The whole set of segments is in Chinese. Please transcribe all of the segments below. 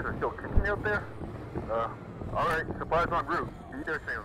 are still kicking out there? Alright, supplies en route. Be there soon.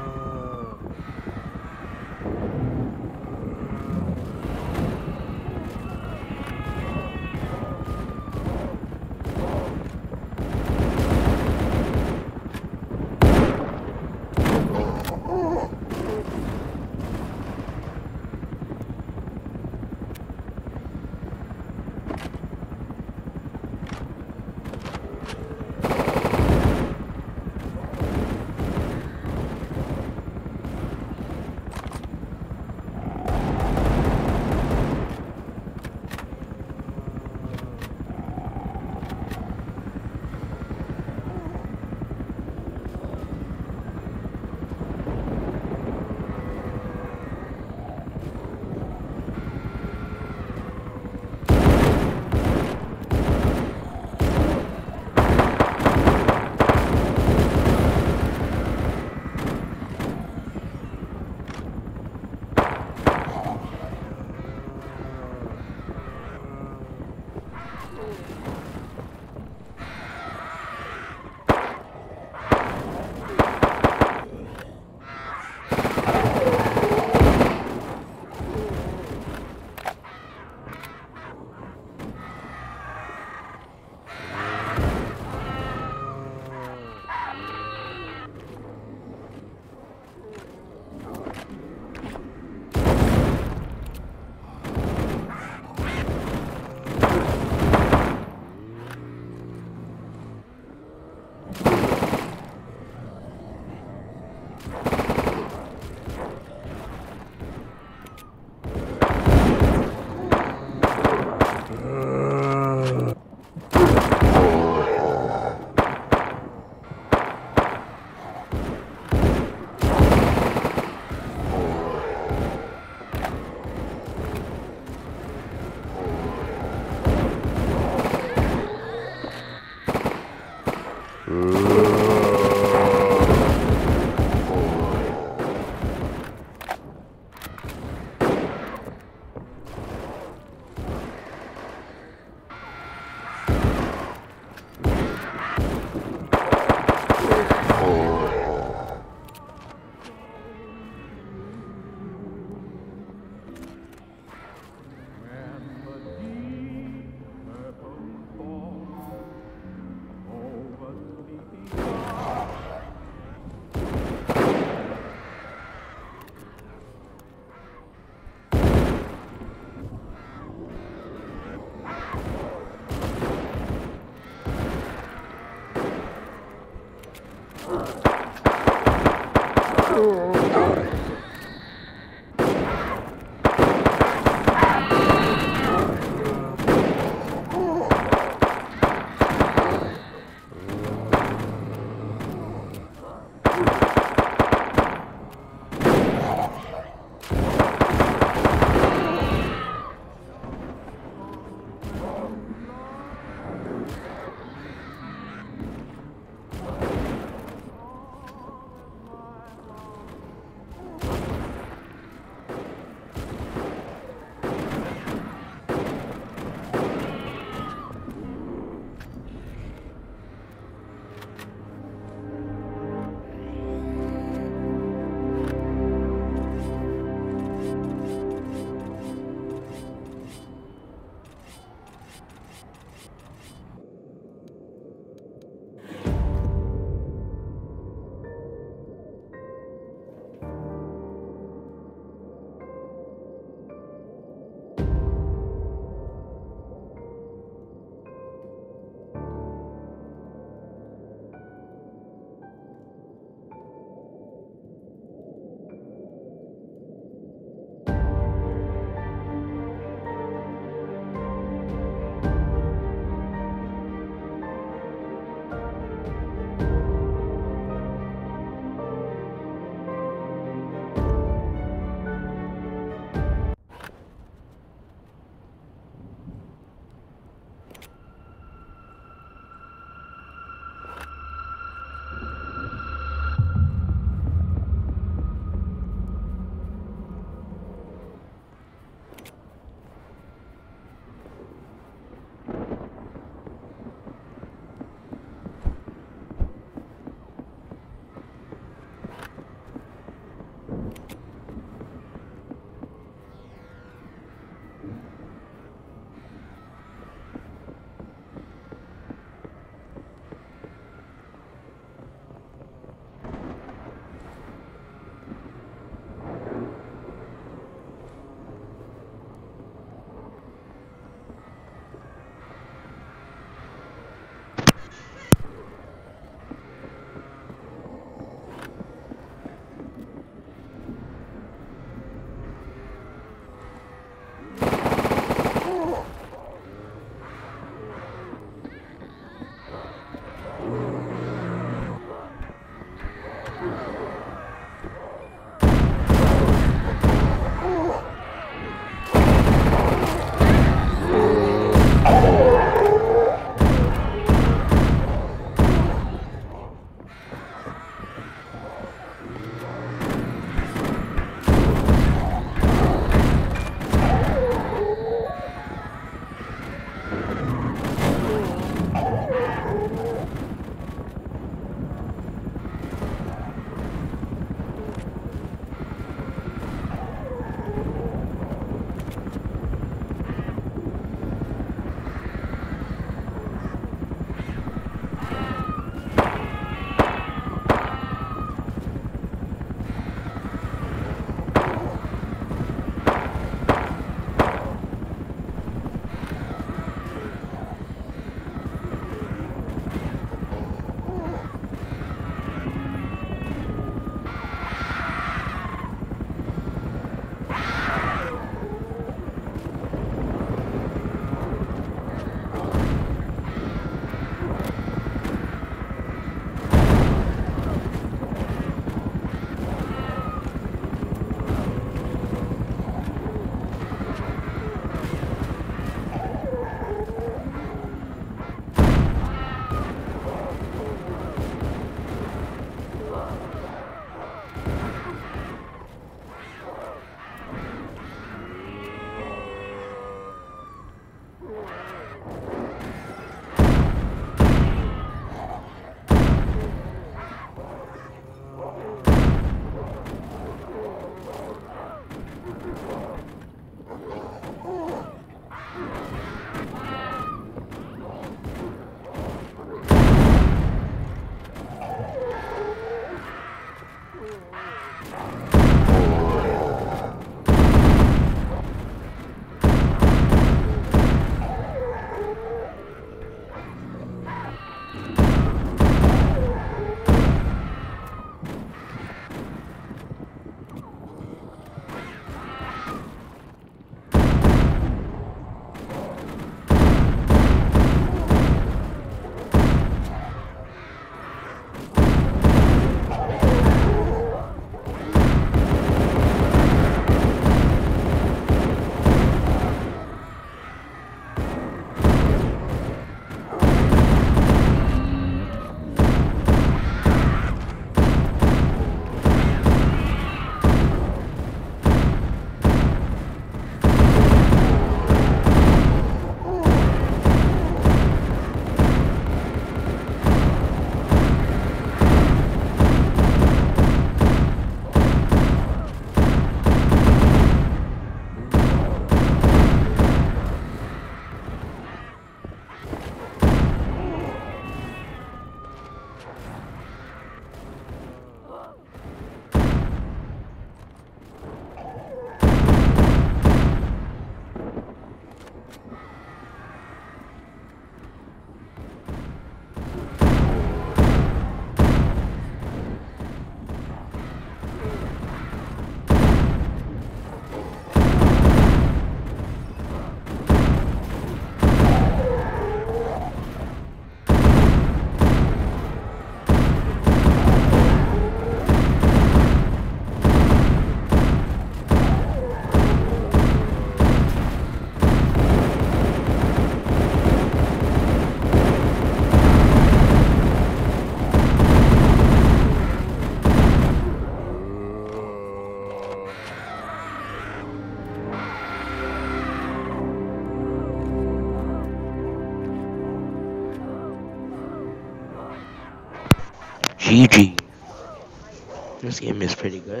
GG. This game is pretty good.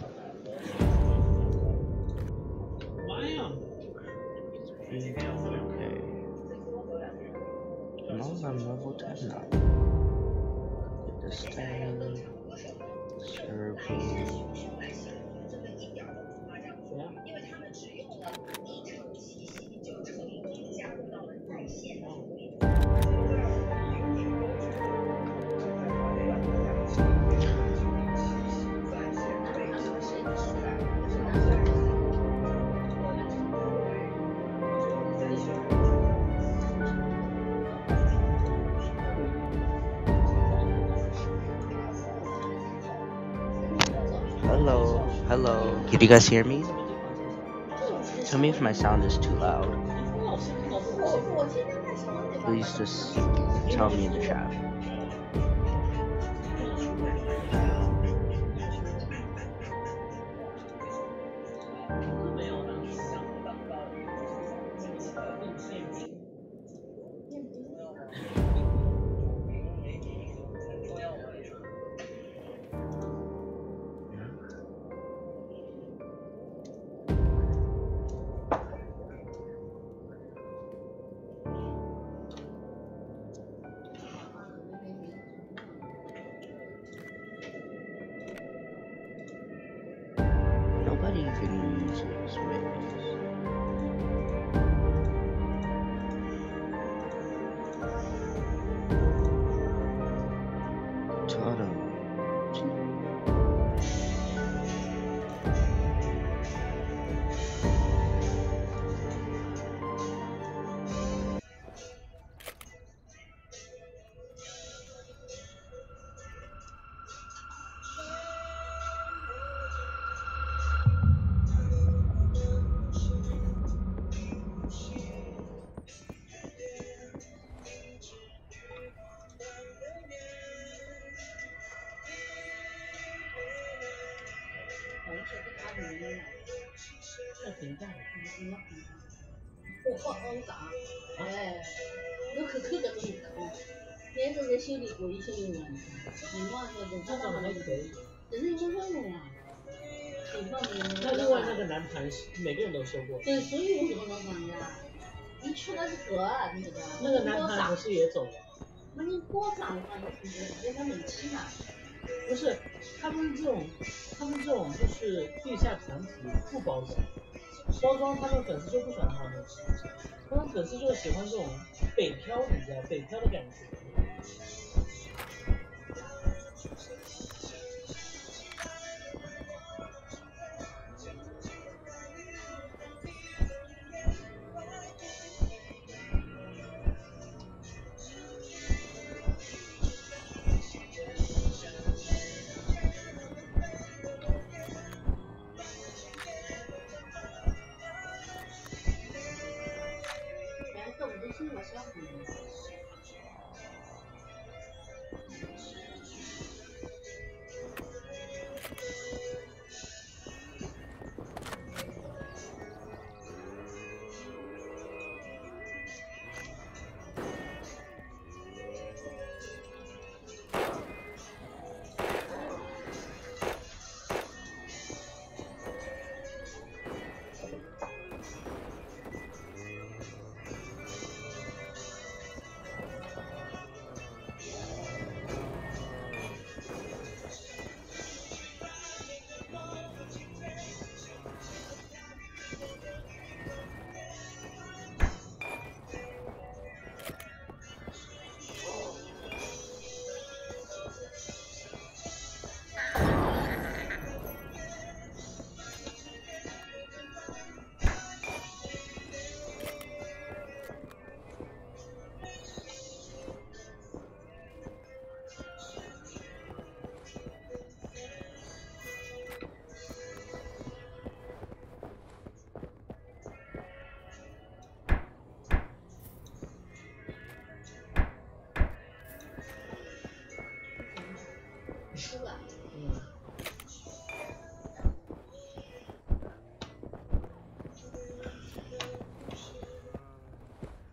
Okay. No, I'm level 10 now. Get this thing. Server. Hello, can you guys hear me? Tell me if my sound is too loud. Please just tell me in the chat. Nobody even uses waves. Totem. 那另外那个男团每个人都修过。对，所以我怎么能讲呀？你出的是歌，你这个。那个男团不是也走了？那你过长的话，你是不是跟他们一起嘛？不是，他们这种就是地下团体不包装，包装他们粉丝就不喜欢他们，他们粉丝就喜欢这种北漂，你知道北漂的感觉。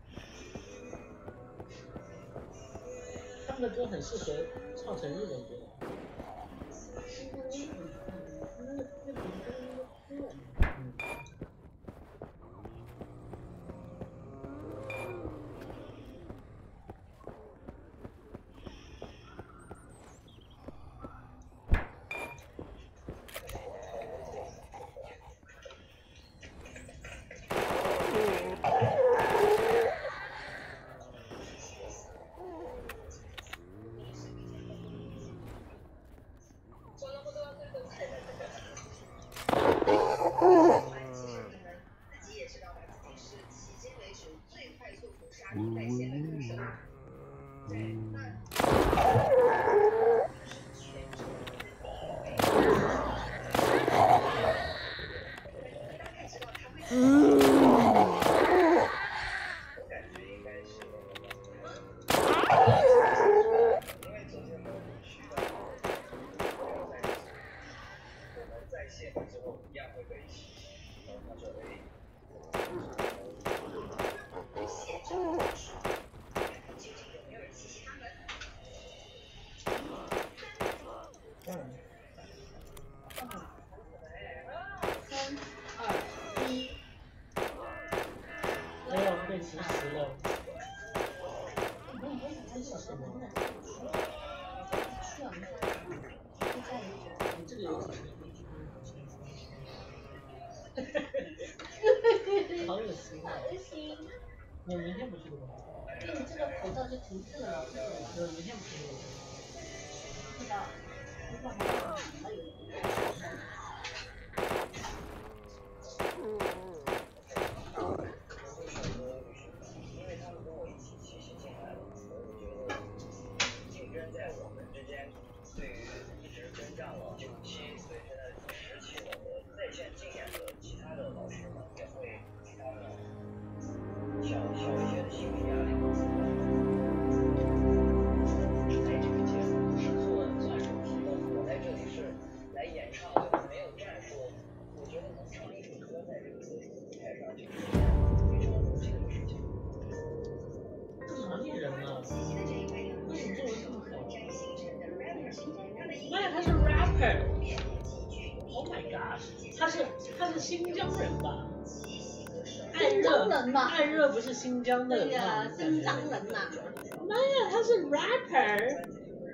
他们的歌很适合唱成日文歌。 好恶心啊！我明天不去的吧？对你这个口罩就停滞了，我明天不去的。不知道，不知道还有。因为他们跟我一起其实进来了，我就觉得竞争在我们之间，对于一直征战了9期，所以现在17了的在线竞演的其他的老师们也会给他们小一些的心理压力。在这个节目是做算是提的，我在这里是来演唱的，没有战术。我觉得能唱一首歌在这个特殊的舞台上，就是非常荣幸的事情。哪里人啊？为什么中文这么好？妈呀，他是 rapper。Oh my god， 他是新疆人吧？新疆人吧？艾热不是新疆的人吗？新疆人呐。妈呀，他是 rapper。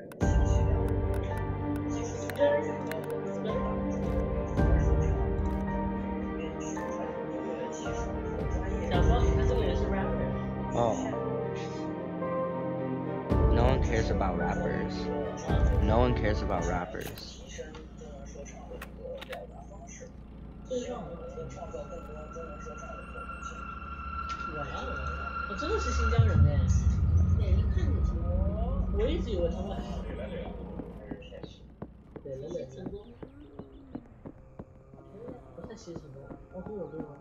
小光，他这个人是 rapper。 哦。No one cares about rappers. No one cares about rappers. 哇哦，我真的是新疆人哎！对，一看就知道。我一直以为他们好。对了对，成功。不太写什么，包括我对吗？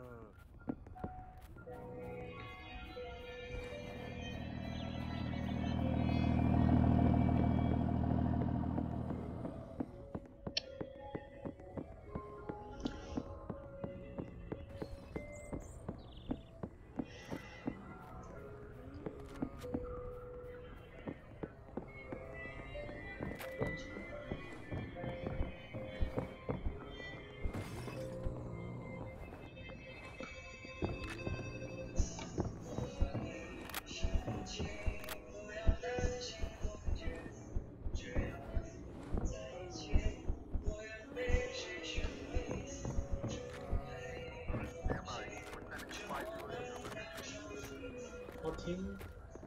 好听，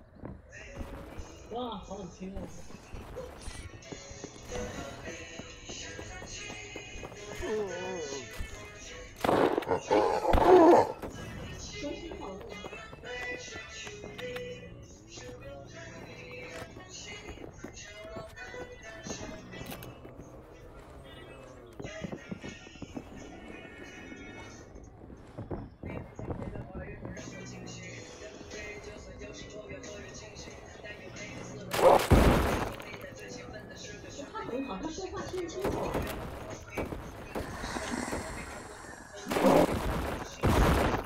哇，好好听哦！中心好录。他很好，他说话听清楚。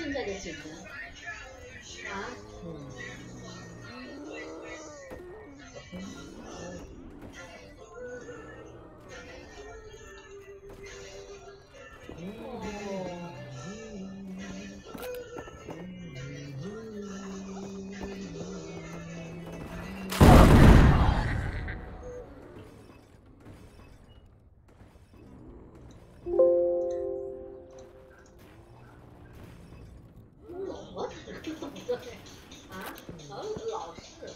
现在就行了。啊？我怎么对？啊？老是。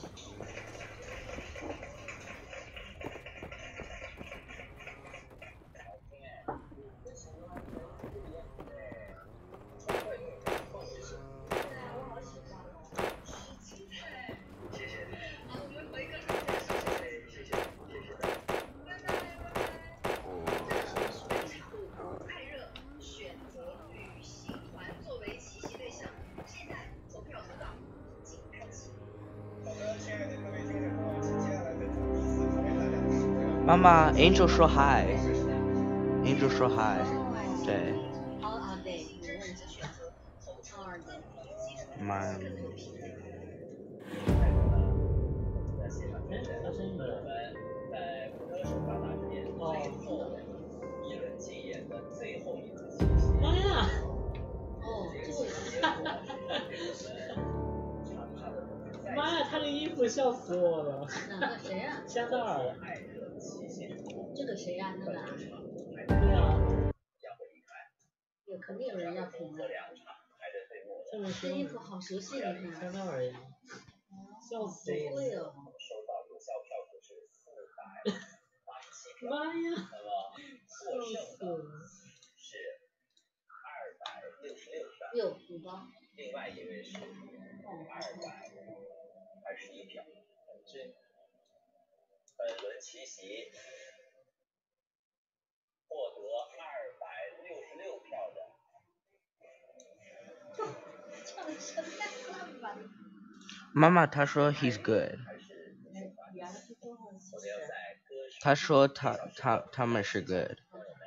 妈妈 ，Angel 说 hi，Angel 说 hi，对。 对，我问的是选择2的。 妈。 发声音没有？妈呀！哦，这个。妈呀，他的衣服笑死我了。哪个谁呀？香奈儿。这个谁呀？那个。对啊。肯定有人要评的。这衣服好熟悉，你看。香奈儿呀。笑死我了。贵哦。妈呀！笑死了。有鼓包。另外一位是221票，本轮奇袭获得266票的。 妈妈她说 he's good。她说他们是 good。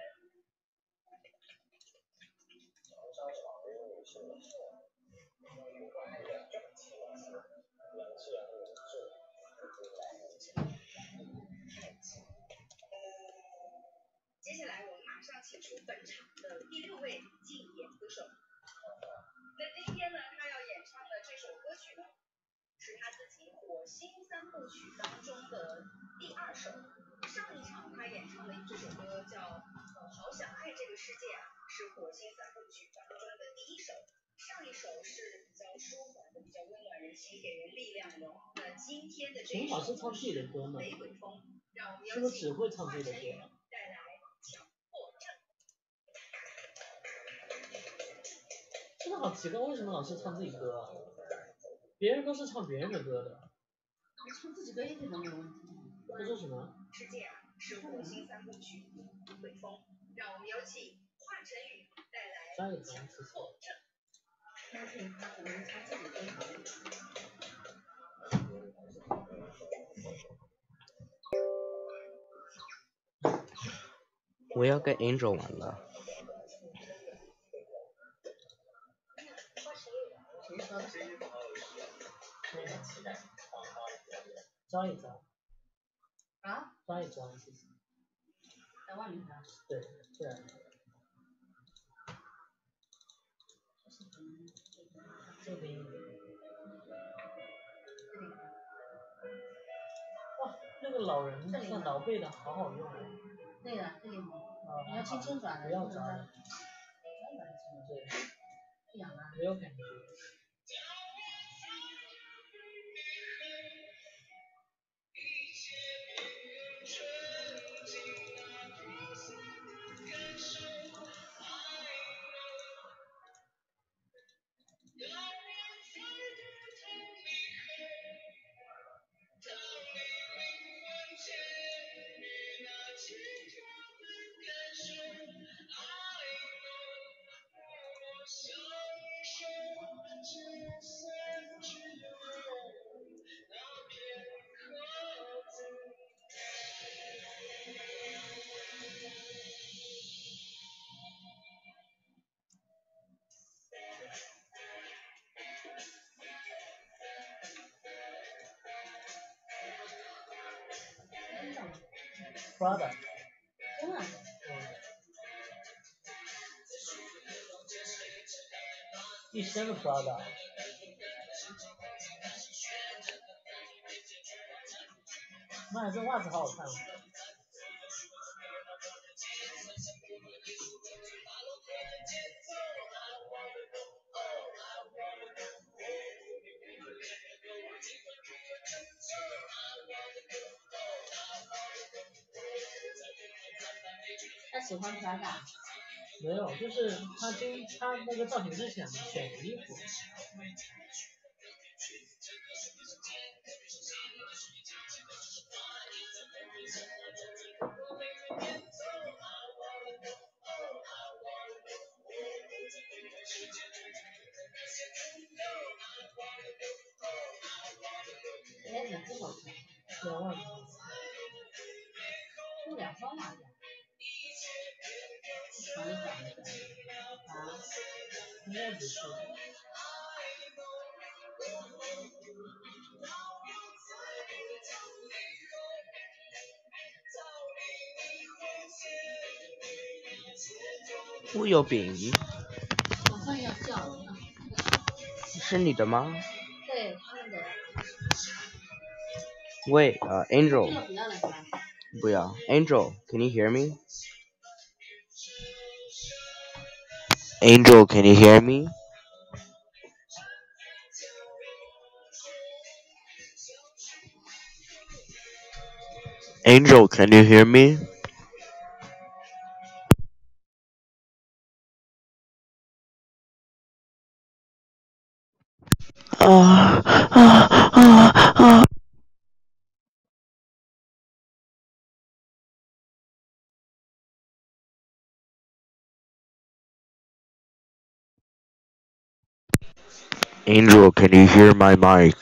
接下来我们马上请出本场的第6位竞演歌手。那今天呢，他要演唱的这首歌曲呢，是他自己火星3部曲当中的第2首。上一场他演唱的这首歌叫好想爱这个世界啊，是火星3部曲当中的第1首。上一首是比较舒缓的，比较温暖人心，给人力量的。那今天的这一首老是唱自己的歌呢？ 玫瑰风，让我们是不是只会唱自己的歌？ 带来强迫症。 真的好奇怪，为什么老是唱自己歌啊？别人都是唱别人的歌的。唱自己歌一点都没有问题。他说什么？ 世界啊，是火星3部曲玫瑰风，让我们有请华晨宇带来强迫症。 相信他可能唱自己歌好一点。 我要跟 Angel 玩了。 谁说的？招一招。啊？招一招，谢谢。在外面看。对，对。这边。哇，那个老人像老背的好好用啊。对的，这里吗？你要轻轻转的。不要转的。对。这样啊。没有感觉。 Prada。 真的。 一身的 Prada。妈呀，这袜子好好看啊！ 他喜欢 Prada。 没有，就是他那个造型之前选衣服。 哎，你多少钱 2万。 这2双袜子。长一短一点。啊？ 应该不是。 乌有饼， 马上要叫了。 是你的吗？ 对，他们的。 喂，Angel。 这个不要了是吧？ 不要 ，Angel，Can you hear me? Angel, can you hear me? Angel, can you hear me? Angel, can you hear my mic?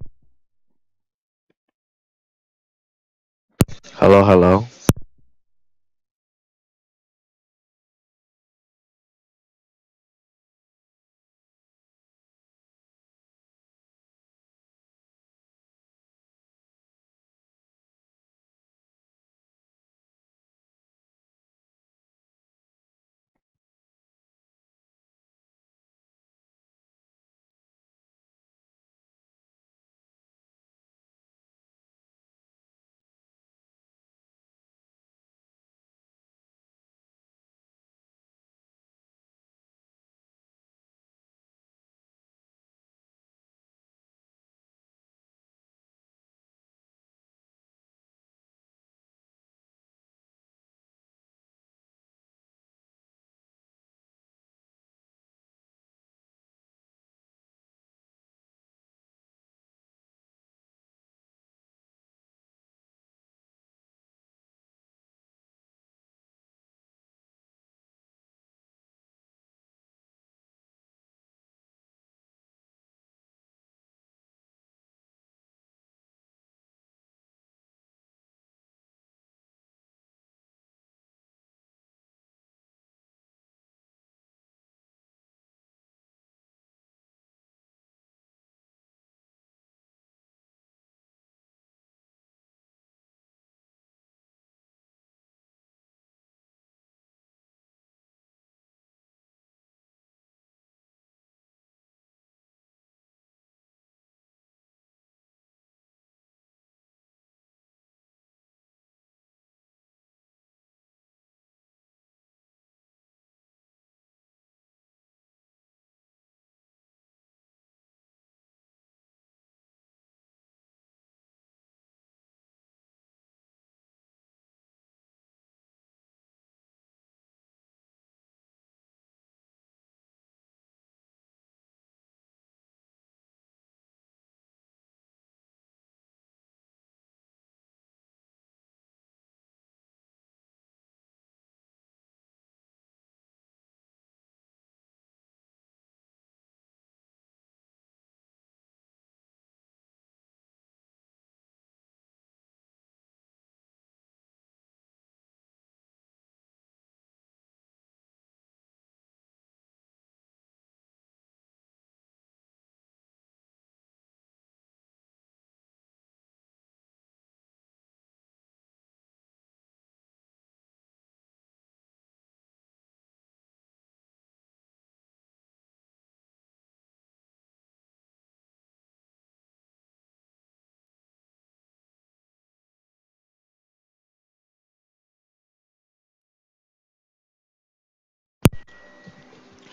Hello, hello.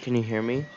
Can you hear me?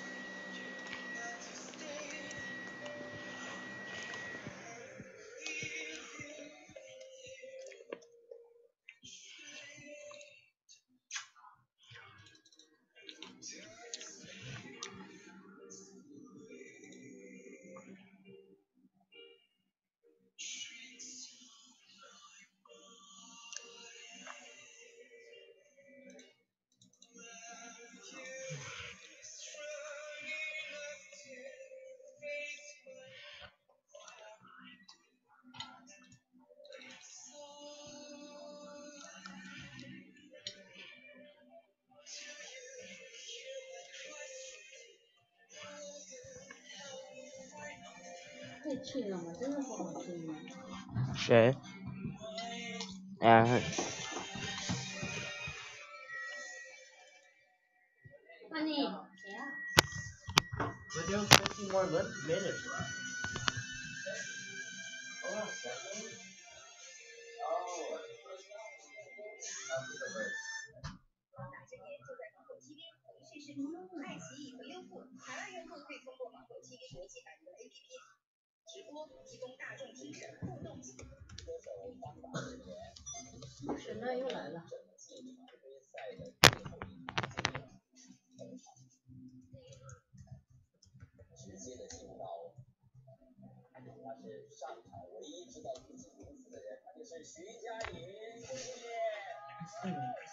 被气了吗？真的不好听吗？ 谁？哎， 那你谁啊 ？We do 15 more minutes, right? Oh, second? Oh. 哪些年就在芒果 TV 腾讯视频、爱奇艺和优酷，海外用户可以通过芒果 TV 国际版的 APP 直播，提供大众评审互动体验。 神奈又来了。 直接的进入到，他是上海唯一知道自己名字的人，他就是徐佳莹，谢谢。